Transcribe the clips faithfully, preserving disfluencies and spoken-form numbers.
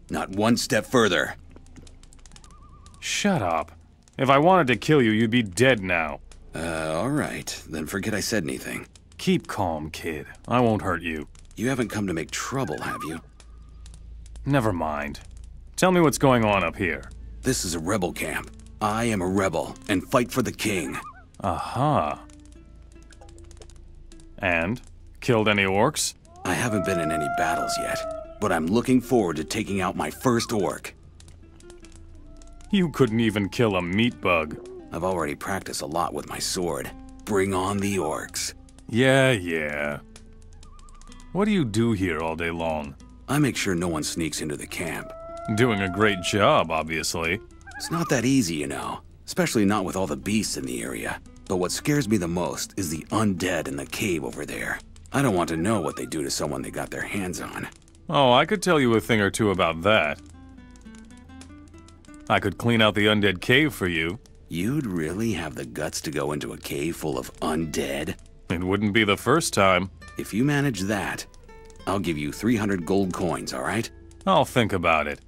Not one step further. Shut up. If I wanted to kill you, you'd be dead now. Uh, alright. Then forget I said anything. Keep calm, kid. I won't hurt you. You haven't come to make trouble, have you? Never mind. Tell me what's going on up here. This is a rebel camp. I am a rebel, and fight for the king. Aha. And? Killed any orcs? I haven't been in any battles yet, but I'm looking forward to taking out my first orc. You couldn't even kill a meat bug. I've already practiced a lot with my sword. Bring on the orcs. Yeah, yeah. What do you do here all day long? I make sure no one sneaks into the camp. Doing a great job, obviously. It's not that easy, you know. Especially not with all the beasts in the area. But what scares me the most is the undead in the cave over there. I don't want to know what they do to someone they got their hands on. Oh, I could tell you a thing or two about that. I could clean out the undead cave for you. You'd really have the guts to go into a cave full of undead? It wouldn't be the first time. If you manage that, I'll give you three hundred gold coins, alright? I'll think about it.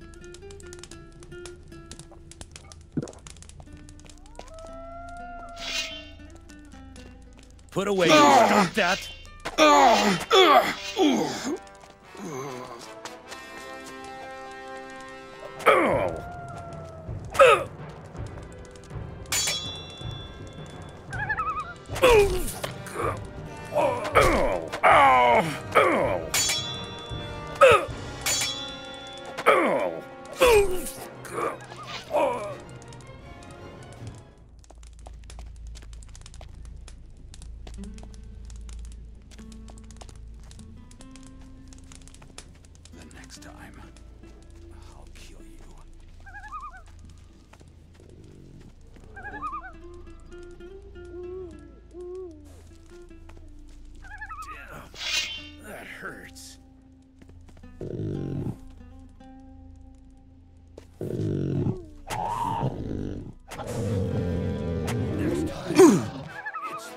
Put away your that. The next time, I'll kill you. Damn, that hurts. Next time, it's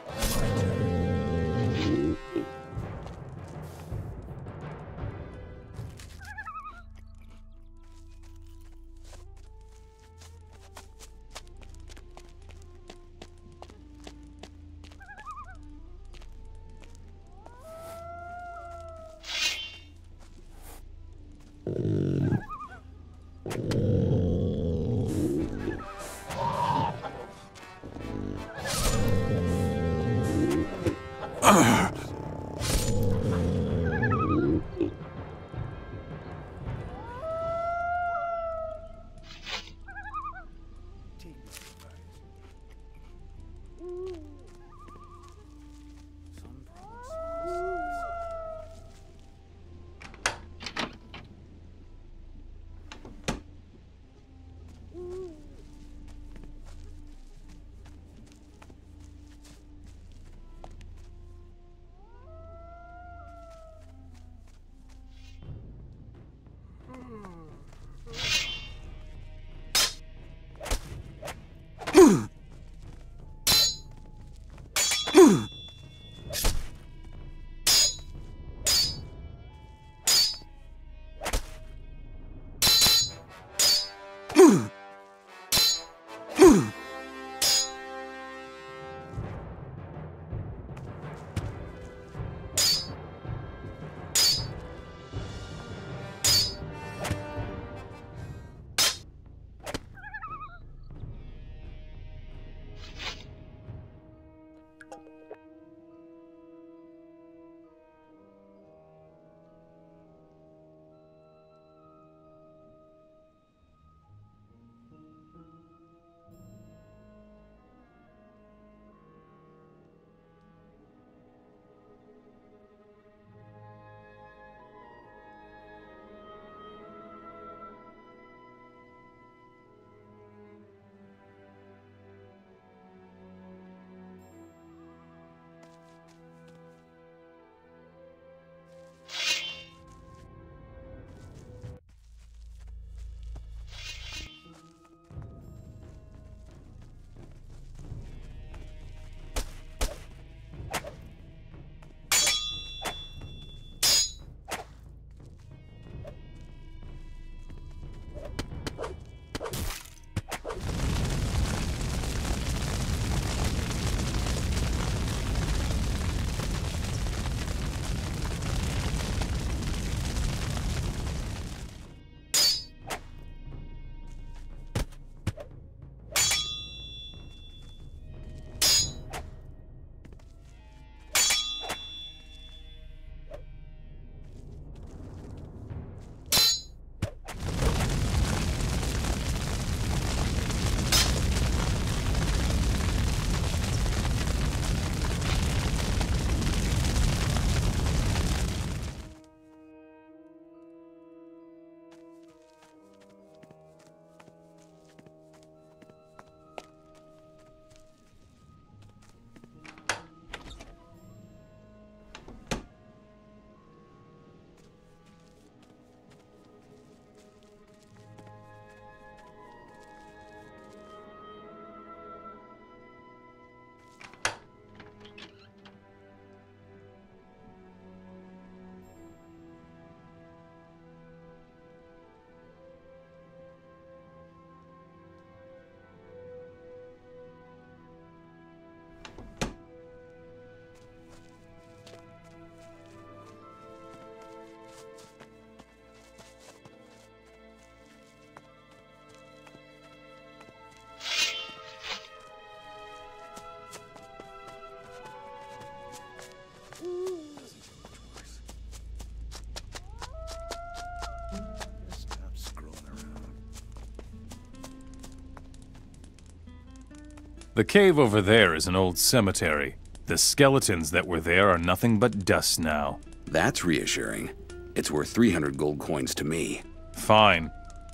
The cave over there is an old cemetery. The skeletons that were there are nothing but dust now. That's reassuring. It's worth three hundred gold coins to me. Fine.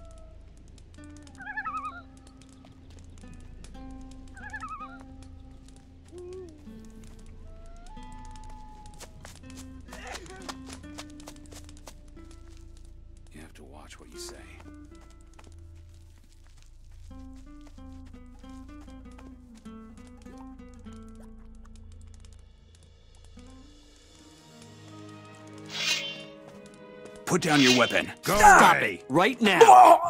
You have to watch what you say. Put down your weapon. Go Stop away. it right now.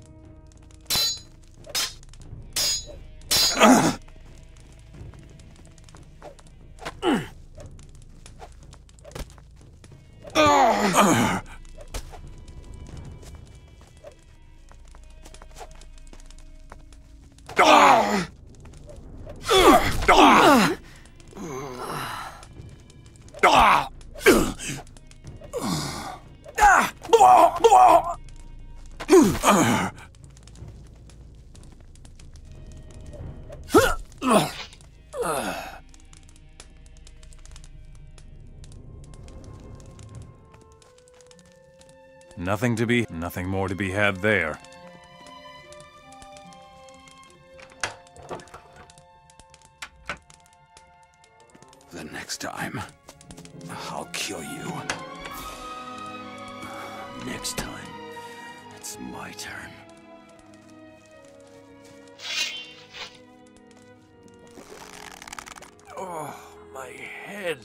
Nothing to be, nothing more to be had there. The next time, I'll kill you. Next time, it's my turn. Oh, my head.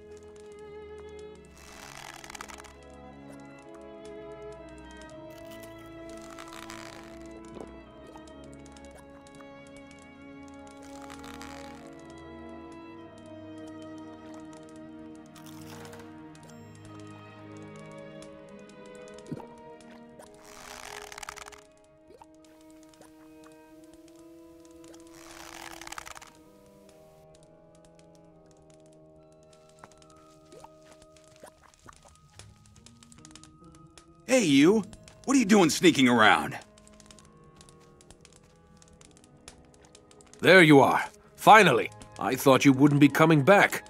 Hey, you! What are you doing sneaking around? There you are. Finally. I thought you wouldn't be coming back.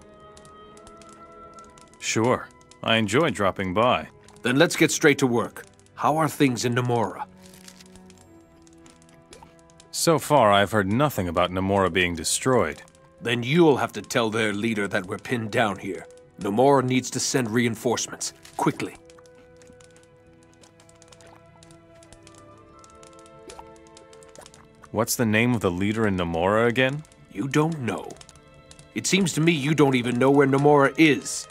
Sure. I enjoy dropping by. Then let's get straight to work. How are things in Namora? So far, I've heard nothing about Namora being destroyed. Then you'll have to tell their leader that we're pinned down here. Namora needs to send reinforcements. Quickly. What's the name of the leader in Namora again? You don't know. It seems to me you don't even know where Namora is.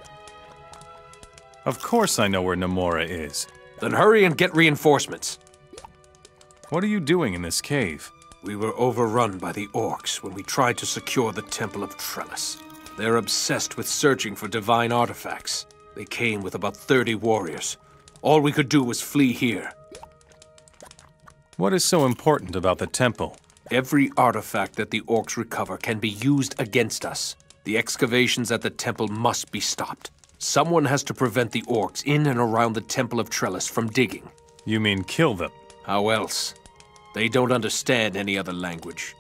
Of course I know where Namora is. Then hurry and get reinforcements. What are you doing in this cave? We were overrun by the orcs when we tried to secure the Temple of Trellis. They're obsessed with searching for divine artifacts. They came with about thirty warriors. All we could do was flee here. What is so important about the temple? Every artifact that the orcs recover can be used against us. The excavations at the temple must be stopped. Someone has to prevent the orcs in and around the Temple of Trellis from digging. You mean kill them? How else? They don't understand any other language.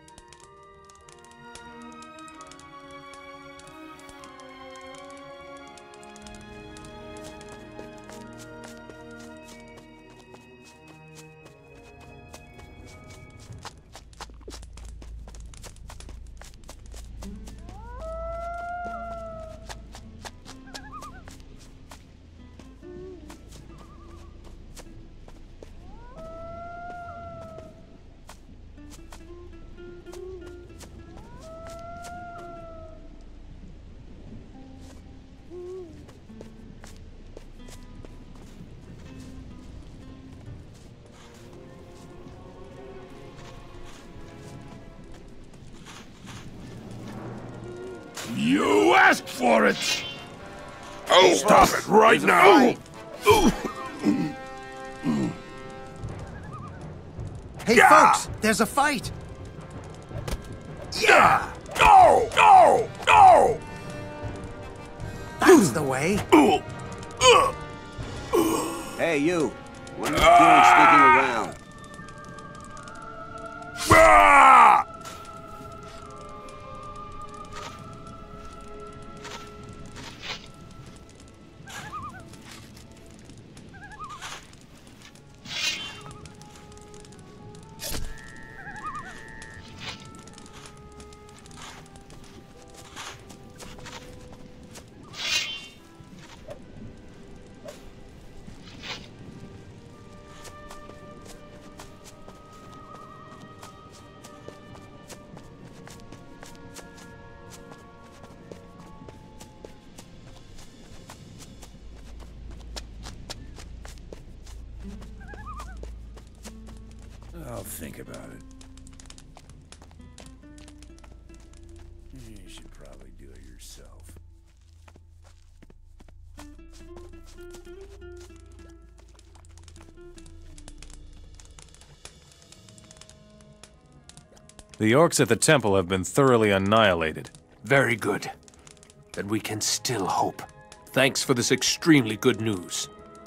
You asked for it! Oh, stop it right now! Hey, Yeah! folks, there's a fight. Yeah! Go! Go! Go! That's the way. Hey, you. What are you doing sneaking around? Ah! I'll think about it. You should probably do it yourself. The orcs at the temple have been thoroughly annihilated. Very good. Then we can still hope. Thanks for this extremely good news.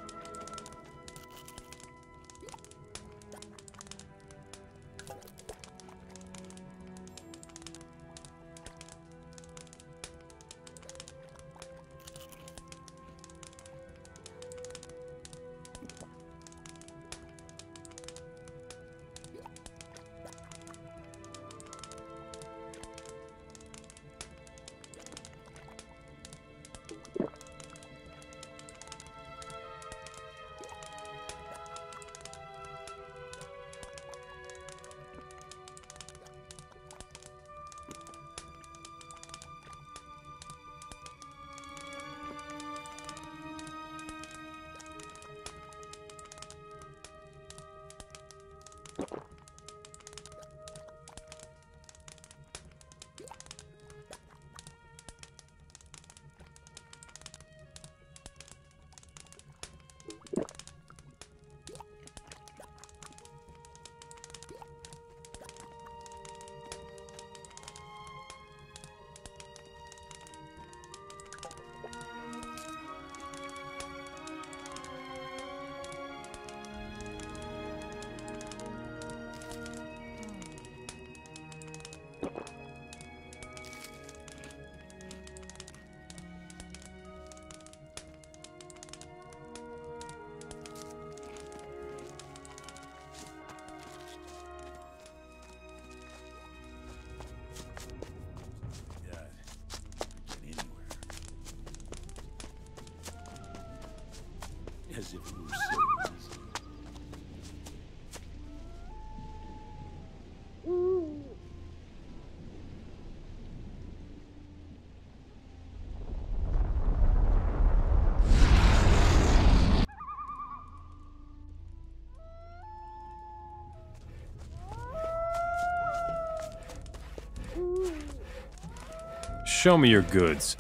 As if it were so easy. Show me your goods.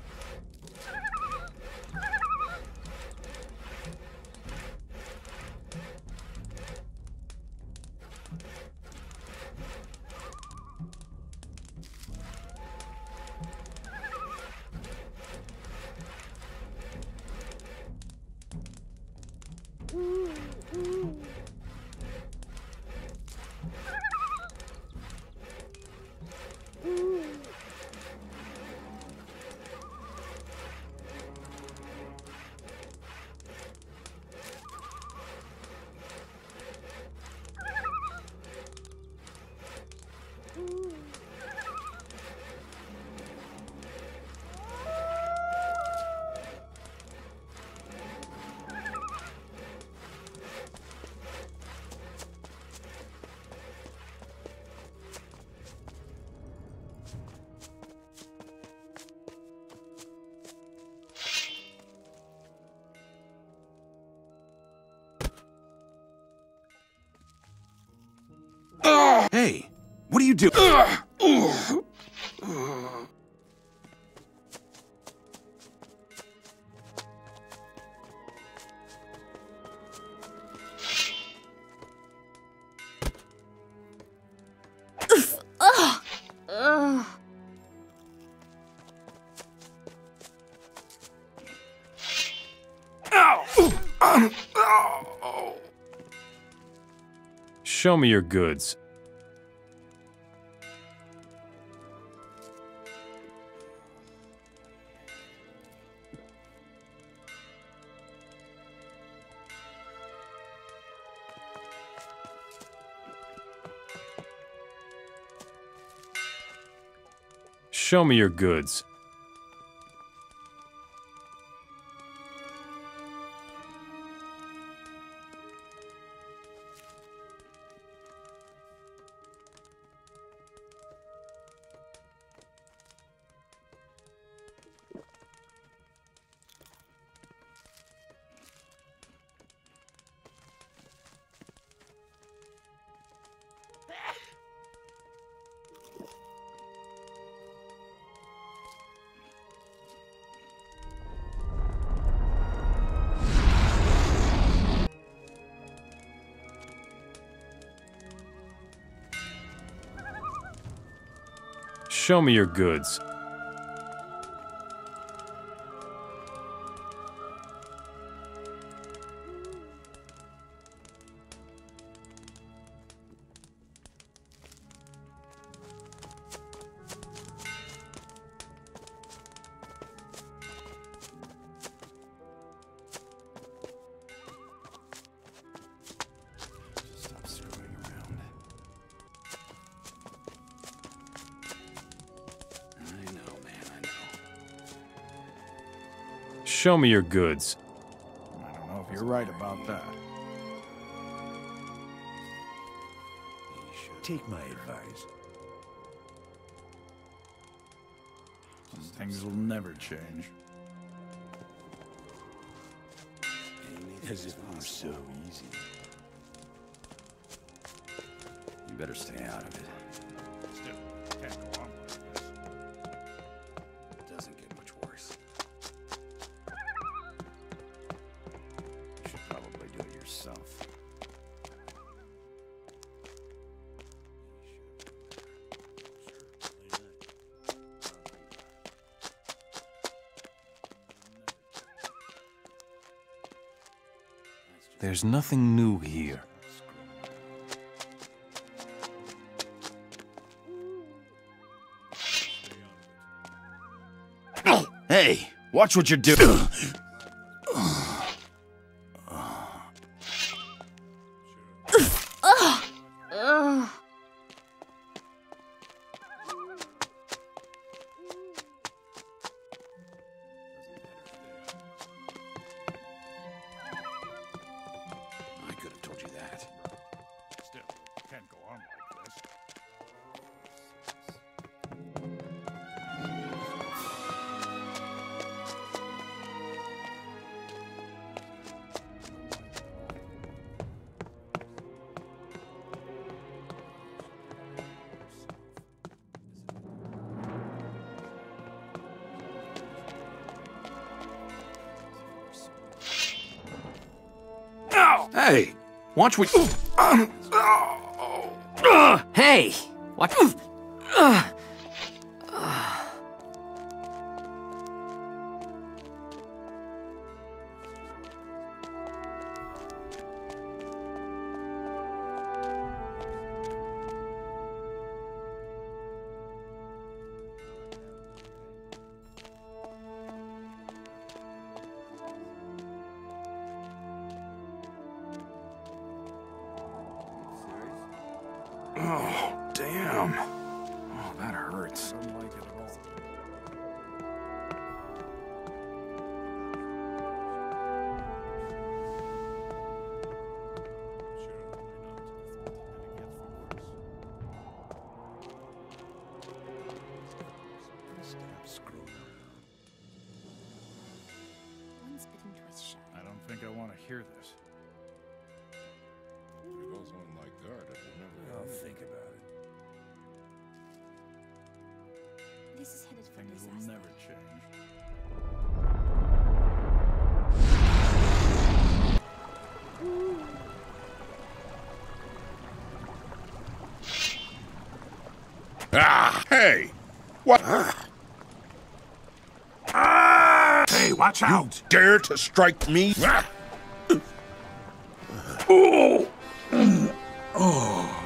Hey, what are you doing? Show me your goods. Show me your goods. Show me your goods. Stop screwing around. I know, man, I know. Show me your goods. I don't know if you're right about that. Take my advice. Some things will never change. As if it were so easy. You better stay out of it. Still, can't go on like this. It doesn't get much worse. You should probably do it yourself. There's nothing new here. Hey, watch what you're doing. I could have told you that. Still, can't go on like this. Hey, watch what. Hey! What? Oh, damn. Oh, that hurts. I don't like it at all. Once bitten, twice shy. I don't think I want to hear this. If it goes on like that, it will never. I'll think about it. This is headed for Things will disaster. never change. Ah! Hey! What? Ah! Hey, watch out! You dare to strike me? Ah! Oh! Oh!